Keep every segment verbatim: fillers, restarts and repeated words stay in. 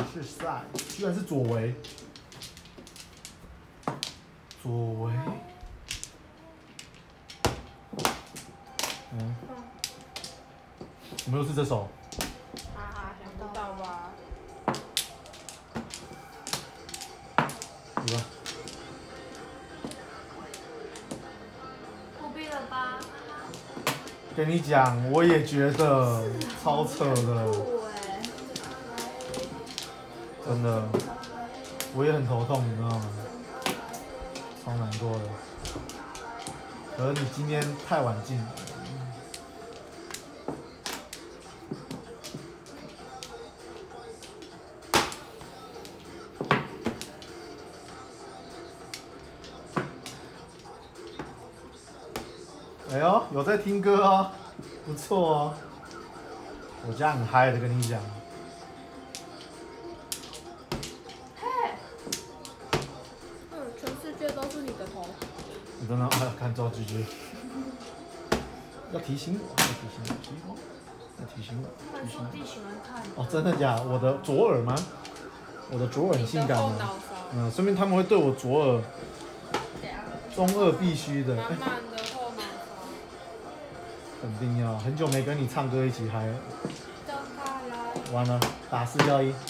是赛，居然是左维，左维，嗯，怎么又是这首？ 哈哈，想不到吧？ 有吧？ 不必了吧？ 跟你讲，我也觉得超扯的，真的，我也很头痛，你知道吗？超难过的。可是你今天太晚进了。哎呦，有在听歌哦，不错哦。我家很嗨的，跟你讲。 嘿，嗯，全世界都是你的头。 你真的要看赵菊菊，要提醒我，要提醒我，提醒我，要提醒我。 但兄弟喜欢看。 哦，真的假的？我的左耳吗？我的左耳很性感吗？嗯，说明他们会对我左耳。中二必须的。 满满的后脑勺。 肯定要，很久没跟你唱歌一起嗨了。完了，打四幺一。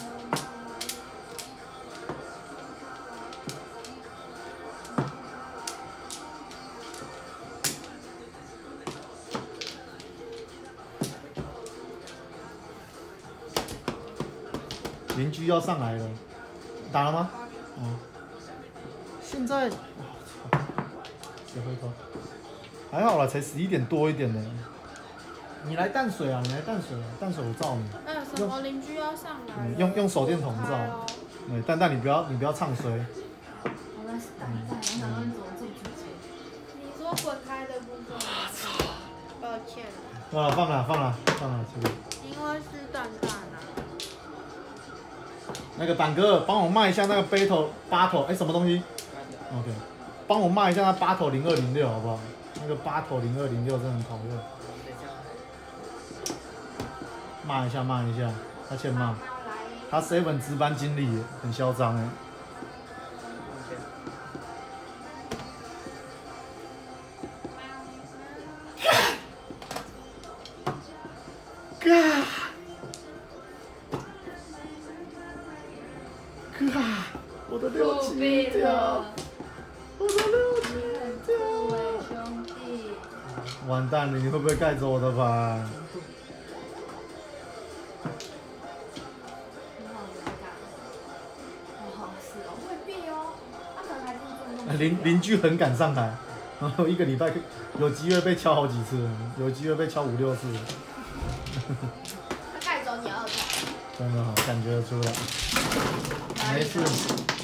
邻居要上来了，打了吗？哦，现在，我操，别回头，还好啦，才十一点多一点呢。你来淡水啊，你来淡水啊，淡水我照你。 哎，什么邻居要上来？ 嗯、用用手电筒照。对，蛋蛋你不要你不要唱衰。 我那是蛋蛋，我想问怎么做自己。 你说滚开的部分。 操！ 抱歉。 啊，放了放了放了，这个。 因为是蛋蛋啊。 那个板哥，帮我骂一下那个 battle 八头，哎，什么东西 ？OK， 帮我骂一下那八头零二零六好不好？那个八头零二零六真的很讨厌。骂一下骂一下，他欠骂。他 seven 值班经理很嚣张哎。嘎！嘎！我的六级掉，我的六级掉， 兄弟。 完蛋了，你会不会盖走我的牌？邻邻居很敢上台，然后一个礼拜有机会被敲好几次，有机会被敲五六次。 他盖走你二头。 真的好，感觉得出来。没事。